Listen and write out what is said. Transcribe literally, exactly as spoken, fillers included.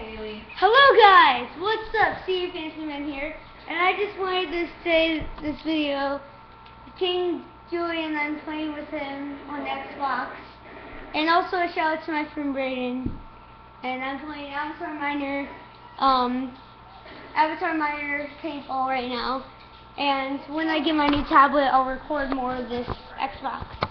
Haley. Hello guys, what's up? Steve Fancy Man here, and I just wanted to say this video, King Julian, I'm playing with him on Xbox, and also a shout out to my friend Brayden, and I'm playing Avatar Miner, um, Avatar Miner Paintball right now, and when I get my new tablet, I'll record more of this Xbox.